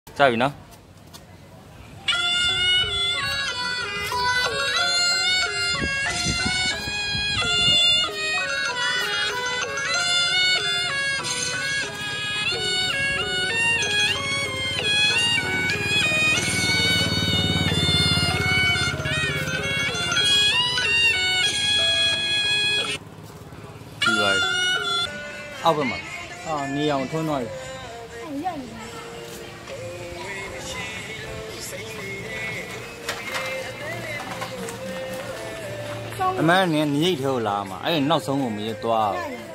ကြပြီနော်ဒီပါအောက်ဘက်မှာနေအောင်ထွန်းသွားပြီအမှန်နဲ့နေရိတ်ထဲကိုလာမှာအဲ့နောက်ဆုံးကိုမရသွား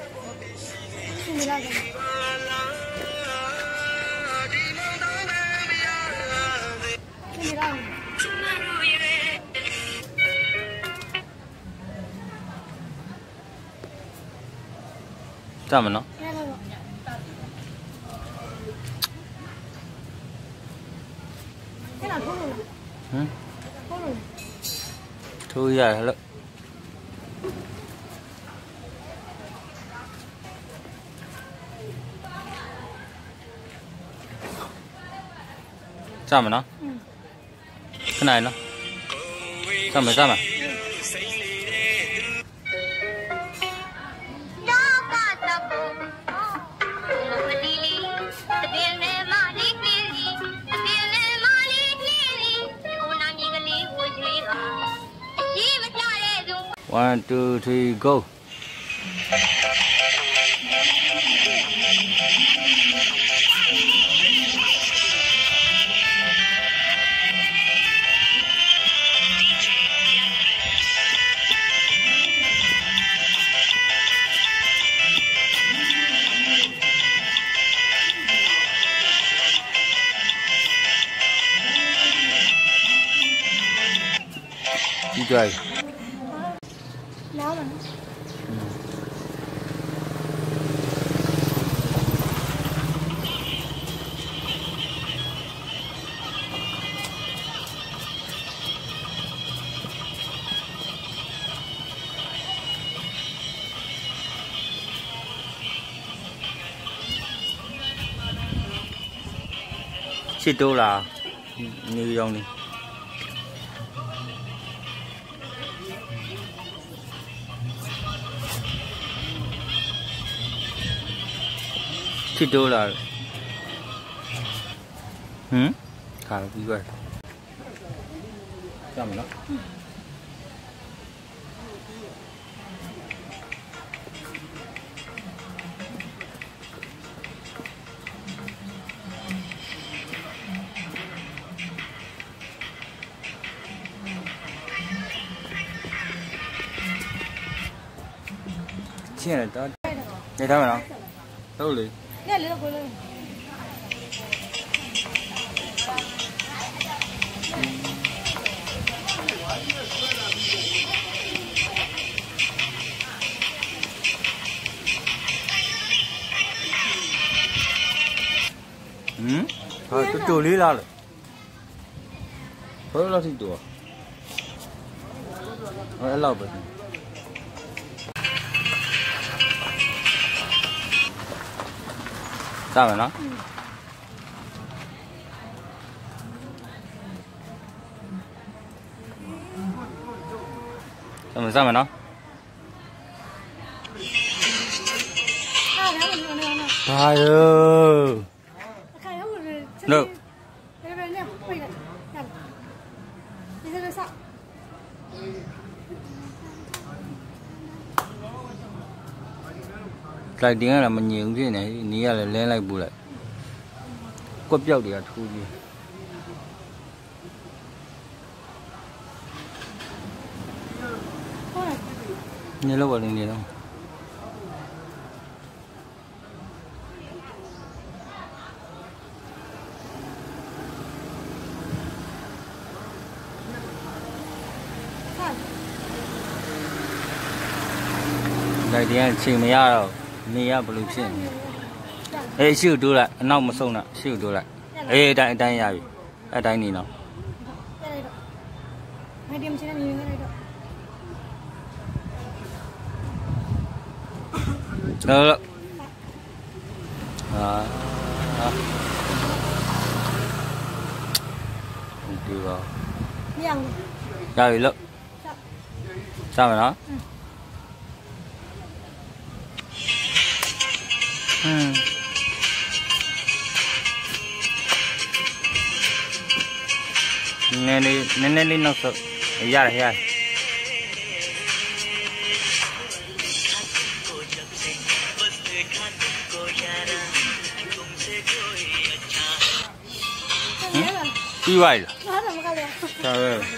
ဘူးကြမနော်ထိုးရတယ်လို့ကြမနော်ခဏနော်ကြမကြမ1 2 3 go ဒီကြိုက်နားမချစ်တိုးလားနေရောင်းနေချစ်တိုးလားခါပြီးသွားကြမလားချင်းရတော့နေထားမလားဟုတ်လေညလေးတော့ကိုလို့ဟာတူလေးလားဘယ်လိုထိတူအဲ့လောက်ပဲကြမယ်နော်ကြမယ်နော်ဘာရောno lại tiếng là mình nhiều cái này ní là lên lại bù lại quất dầu thì thu gì như lâu vào đường gì đâu lại tiếng chỉ mấy đâu Mia blue chin. Ê siêu đu lại, nấu một sông nè, siêu đu lại. Ê đại đại nhà gì? Đại gì nào? Được. ဒီပါမရဘူးရပြီလို့စမယ်နော်နည်းနည်းလေးနောက်ဆုတ်ရတယ်ပြီးပါလားဟာတော့မကလည်းဒါပဲ